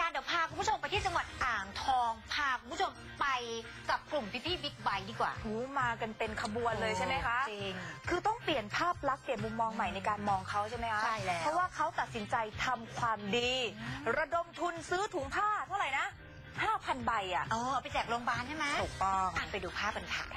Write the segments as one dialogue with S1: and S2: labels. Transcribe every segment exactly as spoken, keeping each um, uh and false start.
S1: การเดี๋ยวพาคุณผู้ชมไปที่จังหวัดอ่างทองพาคุณผู้ชมไปกับกลุ่มพี่ๆบิ๊กไบค์ดีกว่า
S2: หูมากันเป็นขบวนเลยใช่ไหมคะ
S1: จริง
S2: คือต้องเปลี่ยนภาพลักษณ์เปลี่ยนมุมมองใหม่ในการมองเขาใช่ไหมคะ
S1: ใช่แล้ว
S2: เพราะว่าเขาตัดสินใจทำความดีระดมทุนซื้อถุงผ้าเท่าไหร่นะห้าพันใบอ่ะ
S1: อ๋อไปแจกโรงพยาบาลใช่ไหม
S2: ถูกต้อง
S1: ไปดูภาพกันค่ะ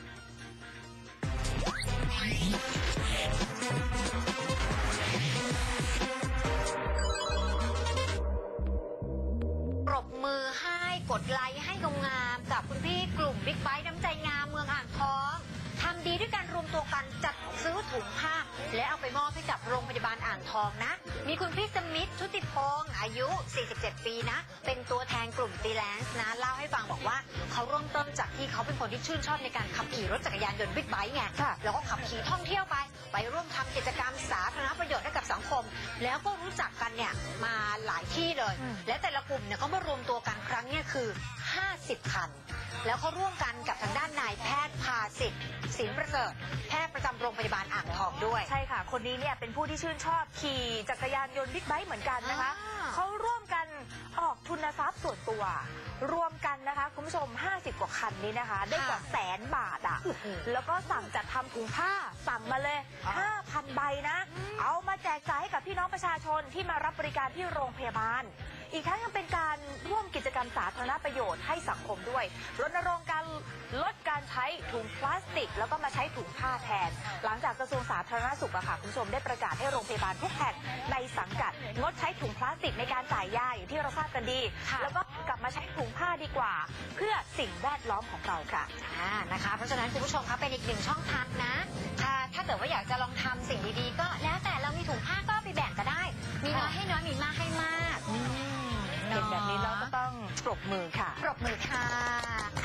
S1: ปรบมือให้กดไลค์ให้งามๆกับคุณพี่กลุ่มบิ๊กไบค์น้ำใจงามเมืองอ่างทองทำดีด้วยการรวมตัวกันจัดซื้อถุงผ้าและเอาไปมอบให้กับโรงพยาบาลอ่างทองนะมีคุณพี่สมิธชุติพงศ์อายุสี่สิบเจ็ดปีนะเป็นตัวแทนกลุ่มฟรีแลนซ์นะเล่าให้ฟังบอกว่าเขาเริ่มต้นจากที่เขาเป็นคนที่ชื่นชอบในการขับขี่รถจักรยานยนต์บิ๊กไบค์ไงแล้วก็ขับขี่ท่องเที่ยวไปไปร่วมทำกิจกรรมสาธารณประโยชน์ให้กับสังคมแล้วก็รู้จักกันเนี่ยมาหลายที่เลยและแต่ละกลุ่มเนี่ยก็มารวมตัวกันครั้งเนี่ยคือห้าสิบคันแล้วเขาร่วมกันกับทางด้านนายแพทย์ภาสิทธิ์ศิลป์ประเสริฐแพทย์ประจำโรงพยาบาลอ่างทองด้วย
S2: ใช่ค่ะคนนี้เนี่ยเป็นผู้ที่ชื่นชอบขี่จักรยานยนต์บิ๊กไบค์เหมือนกันนะคะเขาร่วมกันออกทุนทรัพย์ส่วนตัวรวมกันนะคะคุณผู้ชมห้าสิบกว่าคันนี้นะคะได้กว่าแสนบาทอ่ะแล้วก็สั่งจัดทำถุงผ้าสั่งมาเลย ห้าพัน ใบนะเอามาแจกจ่ายให้กับพี่น้องประชาชนที่มารับบริการที่โรงพยาบาลอีกทั้งยังเป็นการร่วมกิจกรรมสาธารณประโยชน์ให้สังคมด้วยรณรงค์การลดการใช้ถุงพลาสติกแล้วก็มาใช้ถุงผ้าแทนหลังจากกระทรวงสาธารณสุขอะค่ะคุณผู้ชมได้ประกาศให้โรงพยาบาลทุกแห่งในสังกัดงดใช้ถุงพลาสติกในการจ่ายยาอย่างที่เราทราบกันดีแล้วก็กลับมาใช้ถุงผ้าดีกว่าเพื่อสิ่งแวดล้อมของเราค่ะ
S1: อ่านะคะเพราะฉะนั้นคุณผู้ชมคะเป็นอีกหนึ่งช่องทางนะถ้าถ้าเกิดว่าอยากจะลองทำสิ่งดีๆก็แล้วแต่เรามีถุงผ้าก็ไปแบ่งก็ได้มีน้อยให้น้อยมีมากให้มาก
S2: เป็นแบบนี้เราก็ต้องปรบมือค่ะ
S1: ปรบมือค่ะ